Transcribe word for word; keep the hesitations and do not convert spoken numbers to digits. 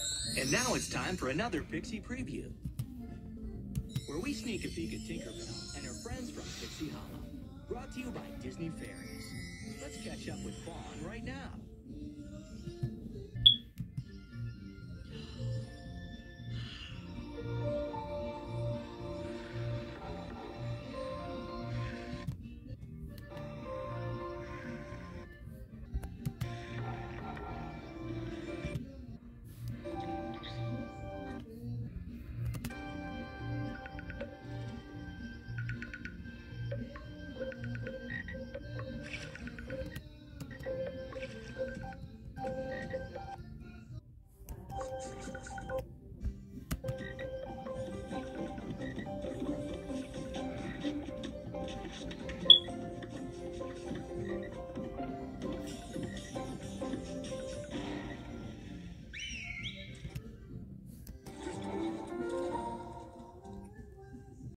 And now it's time for another Pixie Preview, where we sneak a peek at Tinkerbell and her friends from Pixie Hollow. Brought to you by Disney Fairies. Let's catch up with Fawn right now.